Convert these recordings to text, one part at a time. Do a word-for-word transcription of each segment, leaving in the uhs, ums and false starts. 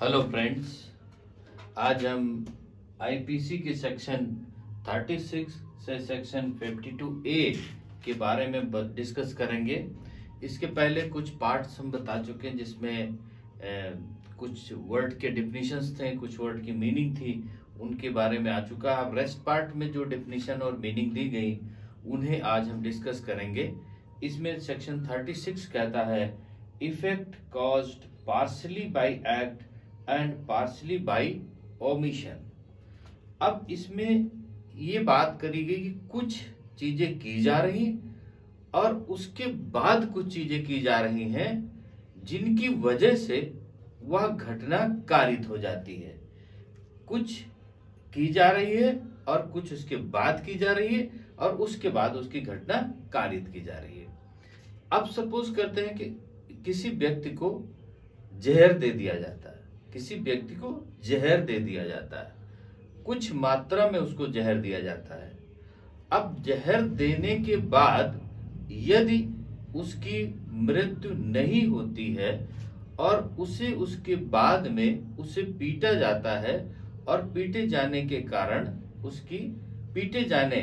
Hello friends, आज हम IPC के सेक्शन छत्तीस से सेक्शन बावन ए के बारे में डिस्कस करेंगे। इसके पहले कुछ पार्ट्स हम बता चुके हैं जिसमें ए, कुछ वर्ड के डिफिनीशंस थे, कुछ वर्ड की मीनिंग थी, उनके बारे में आ चुका। अब रेस्ट पार्ट में जो डिफिनीशन और मीनिंग दी गई उन्हें आज हम डिस्कस करेंगे। इसमें सेक्शन छत्तीस कहता है effect caused partially by act and partially by omission. अब इसमें ये बात करी गई कि कुछ चीजें की जा रही और उसके बाद कुछ चीजें की जा रही हैं जिनकी वजह से वह घटना कारित हो जाती है। कुछ की जा रही है और कुछ उसके बाद की जा रही है और उसके बाद उसकी घटना कारित की जा रही है। अब सपोज करते हैं कि किसी व्यक्ति को जहर दे दिया जाता है, किसी व्यक्ति को जहर दे दिया जाता है, कुछ मात्रा में उसको जहर दिया जाता है। अब जहर देने के बाद यदि उसकी मृत्यु नहीं होती है और उसे उसके बाद में उसे पीटा जाता है और पीटे जाने के कारण उसकी पीटे जाने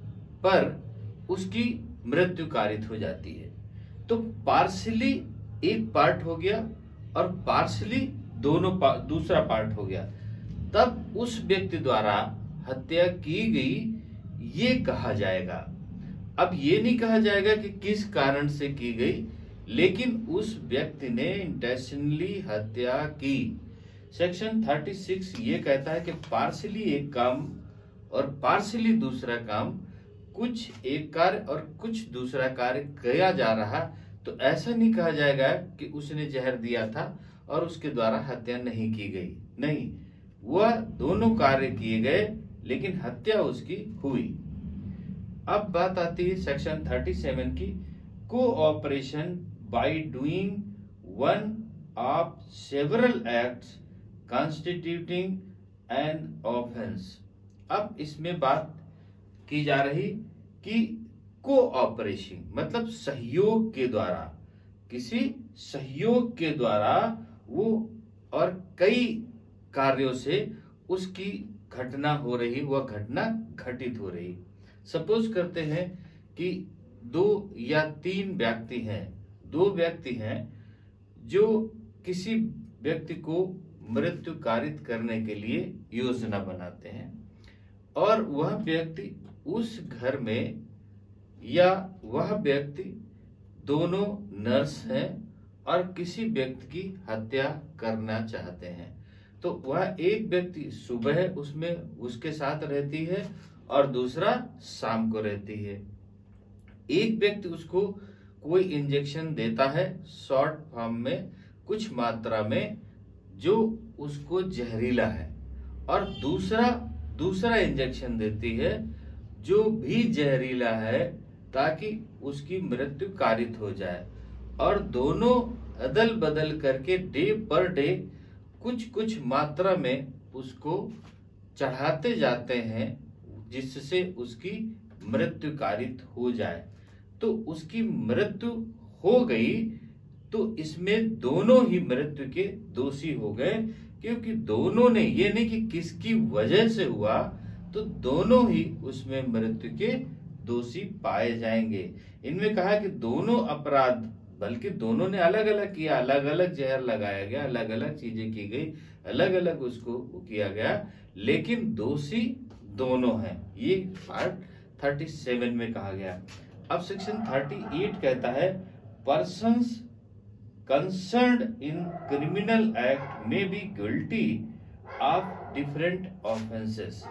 पर उसकी मृत्यु कारित हो जाती है, तो पार्शली एक पार्ट हो गया और पार्शली दोनों पा, दूसरा पार्ट हो गया। तब उस व्यक्ति द्वारा हत्या की गई ये कहा जाएगा। अब ये नहीं कहा जाएगा कि किस कारण से की गई, लेकिन उस व्यक्ति ने इंटेंशनली हत्या की। सेक्शन छत्तीस ये कहता है कि पार्शली एक काम और पार्शली दूसरा काम, कुछ एक कार्य और कुछ दूसरा कार्य किया जा रहा, तो ऐसा नहीं कहा जाएगा कि उसने जहर दिया था और उसके द्वारा हत्या नहीं की गई। नहीं, वह दोनों कार्य किए गए लेकिन हत्या उसकी हुई। अब बात आती है सेक्शन सैंतीस की, cooperation by doing one of several acts constituting an offence. अब इसमें बात की जा रही कि कोऑपरेशन मतलब सहयोग के द्वारा, किसी सहयोग के द्वारा वो और कई कार्यों से उसकी घटना हो रही, वह घटना घटित हो रही। सपोज करते हैं कि दो या तीन व्यक्ति हैं, दो व्यक्ति हैं जो किसी व्यक्ति को मृत्यु कारित करने के लिए योजना बनाते हैं और वह व्यक्ति उस घर में या वह व्यक्ति दोनों नर्स हैं और किसी व्यक्ति की हत्या करना चाहते हैं, तो वह एक व्यक्ति सुबह उसमें उसके साथ रहती है और दूसरा शाम को रहती है। एक व्यक्ति उसको कोई इंजेक्शन देता है शॉर्ट फॉर्म में कुछ मात्रा में जो उसको जहरीला है, और दूसरा दूसरा इंजेक्शन देती है जो भी जहरीला है ताकि उसकी मृत्यु कारित हो जाए, और दोनों अदल बदल करके डे पर डे कुछ कुछ मात्रा में उसको चढ़ाते जाते हैं जिससे उसकी मृत्यु कारित हो जाए। तो उसकी मृत्यु हो गई तो इसमें दोनों ही मृत्यु के दोषी हो गए, क्योंकि दोनों ने, ये नहीं कि किसकी वजह से हुआ, तो दोनों ही उसमें मृत्यु के दोषी पाए जाएंगे। इनमें कहा कि दोनों अपराध, बल्कि दोनों ने अलग अलग किया, अलग अलग जहर लगाया गया, अलग अलग चीजें की गई, अलग अलग उसको किया गया, लेकिन दोषी दोनों हैं। ये पार्ट सैंतीस में कहा गया। अब सेक्शन अड़तीस कहता है persons concerned in criminal act में be guilty of different offences.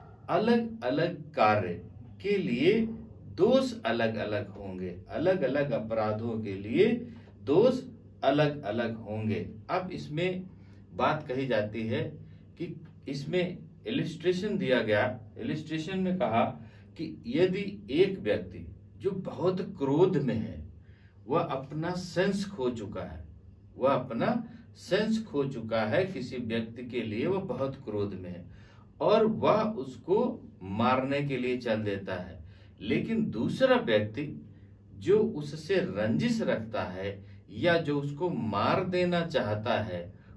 अलग अलग कार्य के लिए दोष अलग अलग होंगे, अलग अलग अपराधों के लिए दोष अलग अलग होंगे। अब इसमें बात कही जाती है कि इसमें इलिस्ट्रेशन दिया गया, इलिस्ट्रेशन में कहा कि यदि एक व्यक्ति जो बहुत क्रोध में है, वह अपना सेंस खो चुका है, वह अपना सेंस खो चुका है, किसी व्यक्ति के लिए वह बहुत क्रोध में है और वह उसको मारने के लिए चल देता है, लेकिन दूसरा व्यक्ति जो उससे रंजिश रखता है या जो उसको मार देना चाहता है,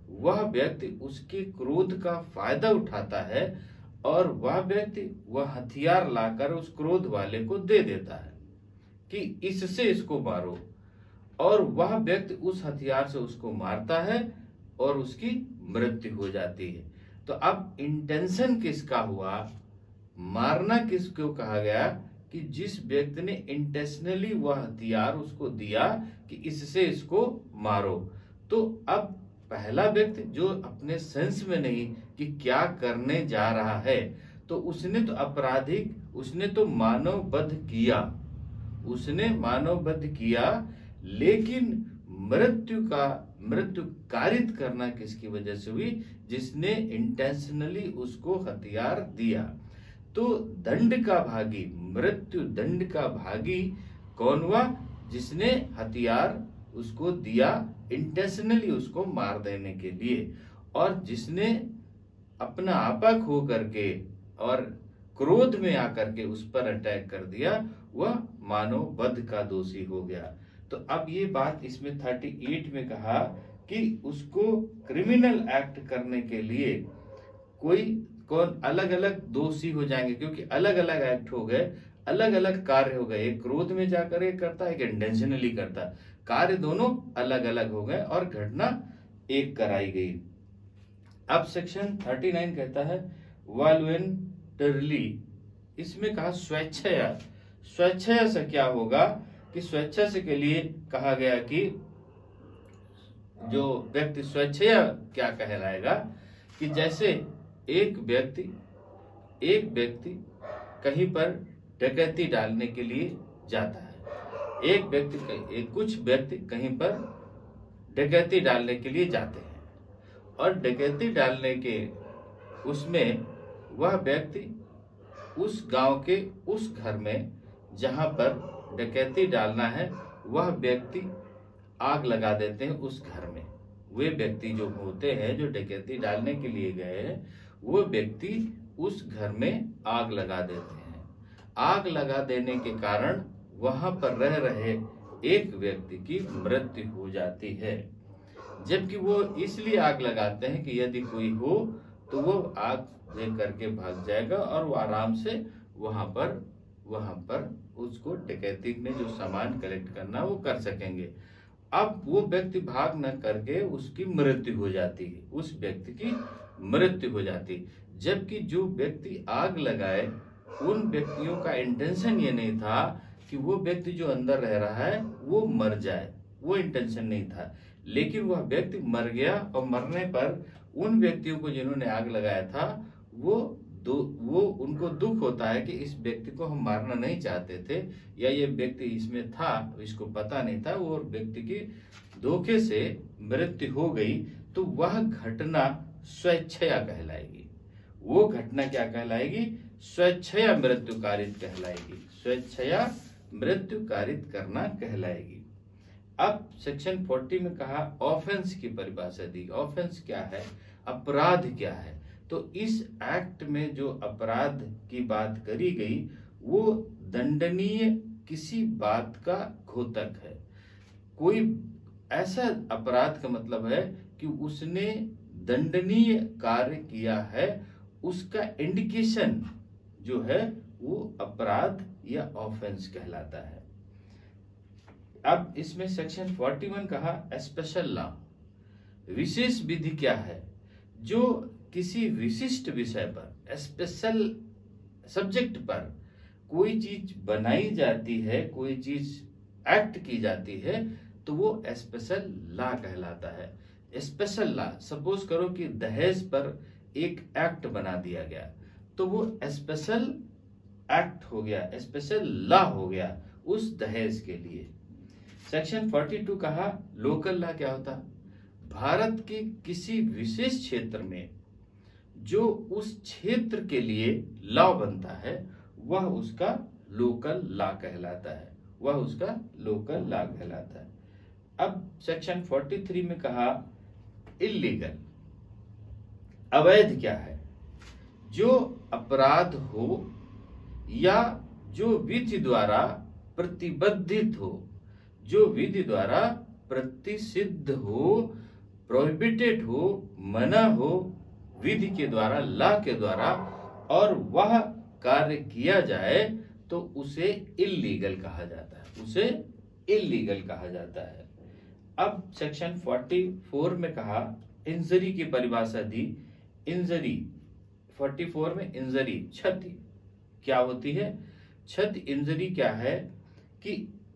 वह व्यक्ति उसके क्रोध का फायदा उठाता है और वह व्यक्ति वह हथियार लाकर उस क्रोध वाले को दे देता है कि इससे इसको मारो, और वह व्यक्ति उस हथियार से उसको मारता है और उसकी मृत्यु हो जाती है। तो अब इंटेंशन किसका हुआ, मारना किसको कहा गया, कि जिस व्यक्ति ने इंटेंशनली वह हथियार उसको दिया कि इससे इसको मारो। तो अब पहला व्यक्ति जो अपने सेंस में नहीं कि क्या करने जा रहा है, तो उसने तो आपराधिक, उसने तो मानववध किया, उसने मानववध किया, लेकिन मृत्यु का मृत्यु कारित करना किसकी वजह से हुई, जिसने इंटेंशनली उसको हथियार दिया। तो दंड का भागी, मृत्यु दंड का भागी कौन हुआ, जिसने हथियार उसको दिया इंटेंशनली उसको मार देने के लिए, और जिसने अपना आपा खो करके और क्रोध में आकर के उस पर अटैक कर दिया, वह मानव वध का दोषी हो गया। तो अब ये बात इसमें अड़तीस में कहा कि उसको क्रिमिनल एक्ट करने के लिए कोई कौन अलग अलग दोषी हो जाएंगे, क्योंकि अलग अलग एक्ट हो गए, अलग अलग कार्य हो गए। एक क्रोध में जाकर एक करता है, एक इंटेंशनली करता है, कार्य दोनों अलग अलग हो गए और घटना एक कराई गई। अब सेक्शन उनतालीस कहता है वॉलंटरली, इसमें कहा स्वेच्छया। स्वेच्छया से क्या होगा कि स्वेच्छा से के लिए कहा गया कि जो व्यक्ति स्वेच्छया क्या कहलाएगा, कि जैसे एक व्यक्ति एक व्यक्ति कहीं पर डकैती डालने के लिए जाता है, एक व्यक्ति एक कुछ व्यक्ति कहीं पर डकैती डालने के लिए जाते हैं, और डकैती डालने के उसमें वह व्यक्ति उस गांव के उस घर में जहां पर डकैती डालना है, वह व्यक्ति आग लगा देते हैं उस घर में। वे व्यक्ति जो होते हैं जो डकैती डालने के लिए गए हैं, वो व्यक्ति उस घर में आग लगा देते हैं। आग लगा देने के कारण वहां पर रह रहे एक व्यक्ति की मृत्यु हो जाती है, जबकि वो इसलिए आग लगाते हैं कि यदि कोई हो तो वो आग ले करके भाग जाएगा और वो आराम से वहां पर वहां पर उसको डकैती में जो सामान कलेक्ट करना वो कर सकेंगे। अब वो व्यक्ति भाग न करके उसकी मृत्यु हो जाती है, उस व्यक्ति की मृत्यु हो जाती है, जबकि जो व्यक्ति आग लगाए उन व्यक्तियों का इंटेंशन ये नहीं था कि वो व्यक्ति जो अंदर रह रहा है वो मर जाए, वो इंटेंशन नहीं था, लेकिन वह व्यक्ति मर गया और मरने पर उन व्यक्तियों को जिन्होंने आग लगाया था वो दो वो उनको दुख होता है कि इस व्यक्ति को हम मारना नहीं चाहते थे, या ये व्यक्ति इसमें था, इसको पता नहीं था, वो व्यक्ति की धोखे से मृत्यु हो गई। तो वह घटना स्वेच्छया कहलाएगी। वो घटना क्या कहलाएगी, स्वेच्छया मृत्यु कारित कहलाएगी, स्वेच्छया मृत्यु कारित करना कहलाएगी। अब सेक्शन चालीस में कहा ऑफेंस की परिभाषा दी। ऑफेंस क्या है, अपराध क्या है। तो इस एक्ट में जो अपराध की बात करी गई वो दंडनीय किसी बात का घोतक है। कोई ऐसा अपराध का मतलब है कि उसने दंडनीय कार्य किया है, उसका इंडिकेशन जो है वो अपराध या ऑफेंस कहलाता है। अब इसमें सेक्शन इकतालीस कहा स्पेशल लॉ, विशेष विधि क्या है, जो किसी विशिष्ट विषय पर, स्पेशल सब्जेक्ट पर कोई चीज बनाई जाती है, कोई चीज एक्ट की जाती है, तो वो स्पेशल लॉ कहलाता है। स्पेशल लॉ, सपोज करो कि दहेज पर एक एक्ट बना दिया गया, तो वो स्पेशल एक्ट हो गया, स्पेशल लॉ हो गया उस दहेज के लिए। सेक्शन बयालीस कहा लोकल लॉ क्या होता, भारत के किसी विशेष क्षेत्र में जो उस क्षेत्र के लिए लॉ बनता है वह उसका लोकल लॉ कहलाता है, वह उसका लोकल लॉ कहलाता है। अब सेक्शन तैंतालीस में कहा इल्लीगल, अवैध क्या है, जो अपराध हो या जो विधि द्वारा प्रतिबद्धित हो, जो विधि द्वारा प्रतिसिद्ध हो, प्रोहिबिटेड हो, मना हो विधि के द्वारा, लॉ के द्वारा, और वह कार्य किया जाए तो उसे इल्लीगल कहा जाता है, उसे इल्लीगल कहा जाता है। अब सेक्शन चौवालीस में कहा, इंजरी की परिभाषा दी। इंजरी चौवालीस में इंजरी क्षति क्या होती है? क्षति इंजरी क्या है कि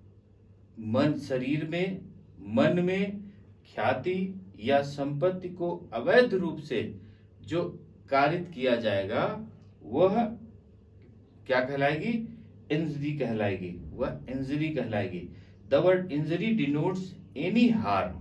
मन, शरीर में, मन में ख्याति या संपत्ति को अवैध रूप से जो कारित किया जाएगा वह क्या कहलाएगी? इंजरी कहलाएगी, वह इंजरी कहलाएगी। The word injury denotes any harm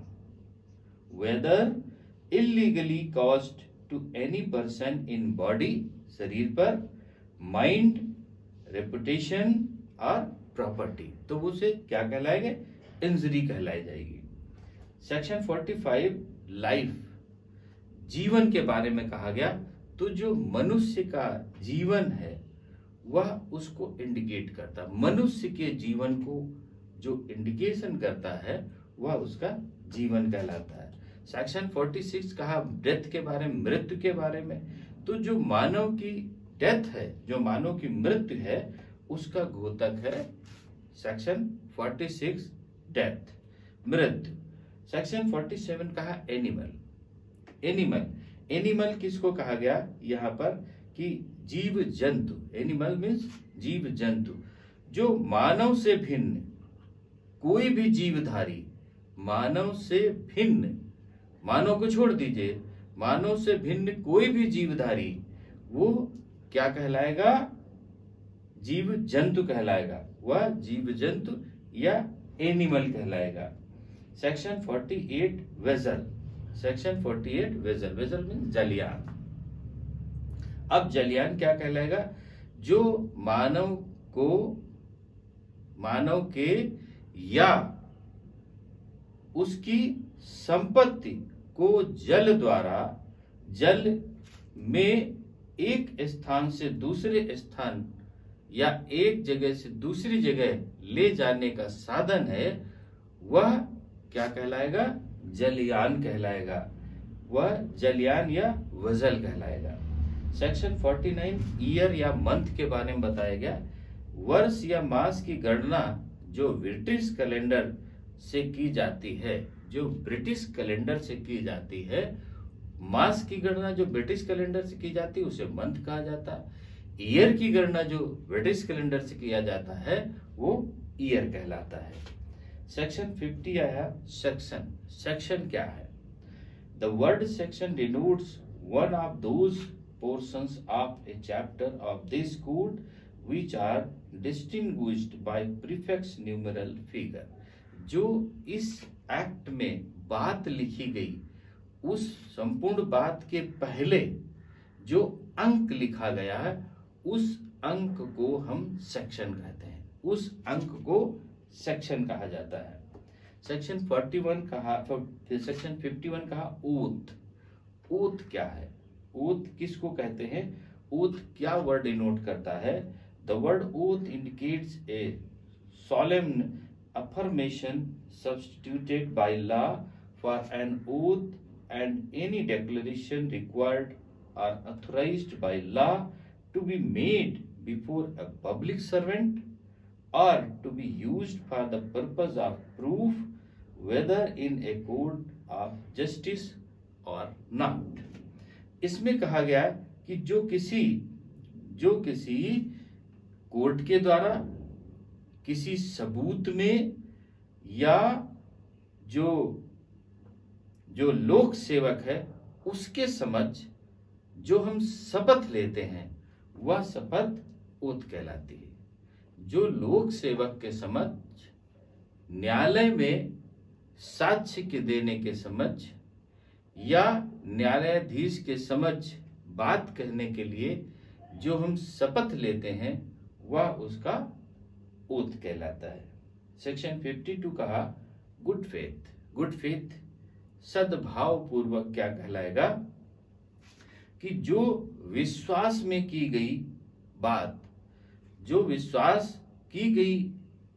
whether illegally caused to any person in body, शरीर पर, माइंड, रेपुटेशन और प्रॉपर्टी, तो उसे क्या कहलाएगा? इंजरी कहलाई जाएगी। सेक्शन पैंतालीस लाइफ, जीवन के बारे में कहा गया। तो जो मनुष्य का जीवन है वह उसको इंडिकेट करता, मनुष्य के जीवन को जो इंडिकेशन करता है वह उसका जीवन कहलाता है। सेक्शन छियालीस कहा डेथ के बारे में, मृत्यु के बारे में। तो जो मानव की डेथ है, जो मानव की मृत्यु है, उसका घोतक है सेक्शन छियालीस डेथ, मृत्यु। सेक्शन सैंतालीस कहा एनिमल, एनिमल एनिमल किसको कहा गया यहाँ पर कि जीव जंतु, एनिमल मीन्स जीव जंतु, जो मानव से भिन्न कोई भी जीवधारी, मानव से भिन्न, मानव को छोड़ दीजिए, मानव से भिन्न कोई भी जीवधारी वो क्या कहलाएगा? जीव जंतु कहलाएगा, वह जीव जंतु या एनिमल कहलाएगा। सेक्शन अड़तालीस वेजल, सेक्शन अड़तालीस वेजल, वेजल मीन जलयान। अब जलयान क्या कहलाएगा? जो मानव को, मानव के या उसकी संपत्ति को जल द्वारा, जल में एक स्थान से दूसरे स्थान या एक जगह से दूसरी जगह ले जाने का साधन है, वह क्या कहलाएगा? जलयान कहलाएगा, वह जलयान या वजल कहलाएगा। सेक्शन उनचास ईयर या मंथ के बारे में बताया गया। वर्ष या मास की गणना जो ब्रिटिश कैलेंडर से की जाती है, जो ब्रिटिश कैलेंडर से की जाती है, मास की गणना जो ब्रिटिश कैलेंडर से की जाती है उसे मंथ कहा जाता है। ईयर की गणना जो ब्रिटिश कैलेंडर से किया जाता है वो ईयर कहलाता है। सेक्शन पचास आया सेक्शन। सेक्शन क्या है? The word section denotes one of those portions of a chapter of this code which are distinguished by prefix numeral figure। जो इस एक्ट में बात लिखी गई उस संपूर्ण बात के पहले जो अंक लिखा गया है उस अंक को हम सेक्शन कहते हैं, उस अंक को सेक्शन कहा जाता है। सेक्शन इकतालीस कहा, सेक्शन इक्यावन कहा ओथ। ओथ क्या है? ओथ किसको कहते हैं? ओथ क्या वर्ड डिनोट करता है? The word oath indicates a solemn affirmation substituted by law for an oath and any declaration required or authorized by law to be made before a public servant or to be used for the purpose of proof whether in a court of justice or not। इसमें कहा गया कि जो किसी जो किसी court के द्वारा, किसी सबूत में, या जो जो लोक सेवक है उसके समझ जो हम शपथ लेते हैं वह शपथ ओथ कहलाती है। जो लोक सेवक के समझ, न्यायालय में साक्ष्य के देने के समझ, या न्यायाधीश के समझ बात कहने के लिए जो हम शपथ लेते हैं वह उसका ओथ कहलाता है। सेक्शन बावन कहा गुड फेथ। गुड फेथ सद्भाव पूर्वक क्या कहलाएगा? कि जो विश्वास में की गई बात, जो विश्वास की गई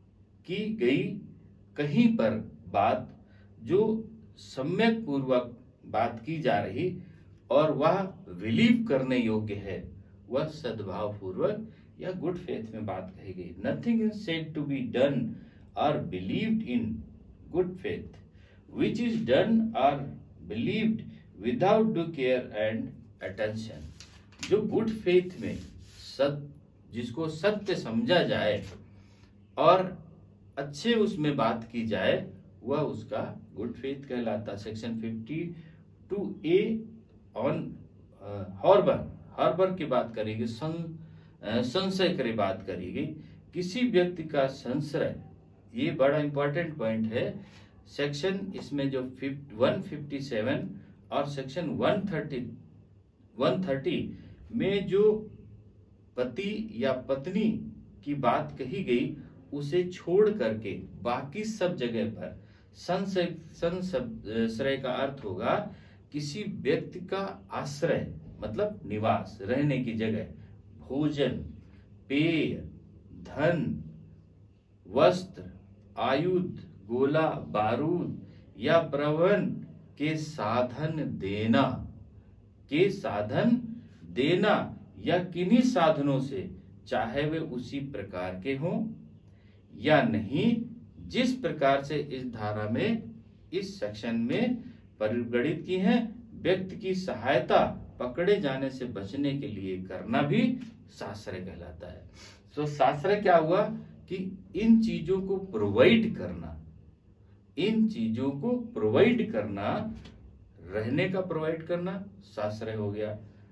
की गई कहीं पर बात जो सम्यक पूर्वक बात की जा रही और वह बिलीव करने योग्य है, वह सद्भाव पूर्वक या गुड फेथ में बात कही गई। Nothing is said to be done or believed in good faith which is done or believed without due care and attention. जो गुड फेथ में सत जिसको सत्य समझा जाए और अच्छे उसमें बात की जाए, वह उसका गुड फेथ कहलाता। Section fifty two A on harbour harbour की बात करेगी, संशय की बात करेगी। किसी व्यक्ति का संशय, ये बड़ा इंपॉर्टेंट पॉइंट है। सेक्शन इसमें जो वन फिफ्टी सेवन और section one thirty one thirty में जो पति या पत्नी की बात कही गई, उसे छोड़ करके बाकी सब जगह पर संशय संशय का अर्थ होगा किसी व्यक्ति का आश्रय, मतलब निवास, रहने की जगह, भोजन, पेय, धन, वस्त्र, आयुध, गोला बारूद या प्रवहन के साधन देना के साधन देना या किन्हीं साधनों से, चाहे वे उसी प्रकार के हों या नहीं, जिस प्रकार से इस धारा में इस सेक्शन में परिगणित की है। व्यक्ति की सहायता पकड़े जाने से बचने के लिए करना भी साश्रय कहलाता है। तो साश्रय क्या हुआ कि इन चीजों को प्रोवाइड करना, इन चीजों को प्रोवाइड करना, रहने का प्रोवाइड करना साश्रय हो गया,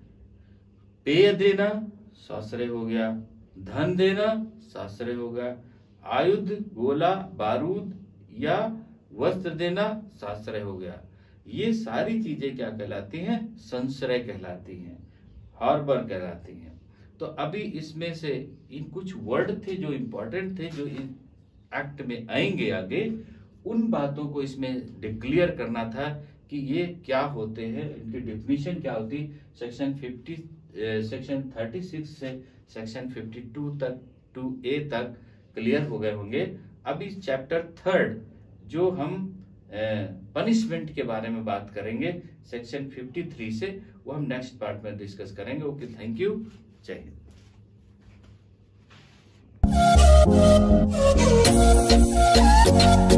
पेय देना साश्रय हो गया, धन देना साश्रय हो गया, आयुध, गोला बारूद या वस्त्र देना साश्रय हो गया। ये सारी चीजें क्या कहलाती हैं? संश्रय कहलाती हैं, हार्बर कहलाती हैं। तो अभी इसमें से इन कुछ वर्ड थे जो इंपॉर्टेंट थे, जो इन एक्ट में आएंगे आगे, उन बातों को इसमें डिक्लेयर करना था कि ये क्या होते हैं, इनकी डेफिनेशन क्या होती। Section fifty section thirty six से सेक्शन फिफ्टी टू तक टू ए तक क्लियर हो गए होंगे। अभी चैप्टर थर्ड जो हम पनिशमेंट के बारे में बात करेंगे सेक्शन फिफ्टी थ्री से, वो हम नेक्स्ट पार्ट में डिस्कस करेंगे। ओके, थैंक यू, जय हिंद।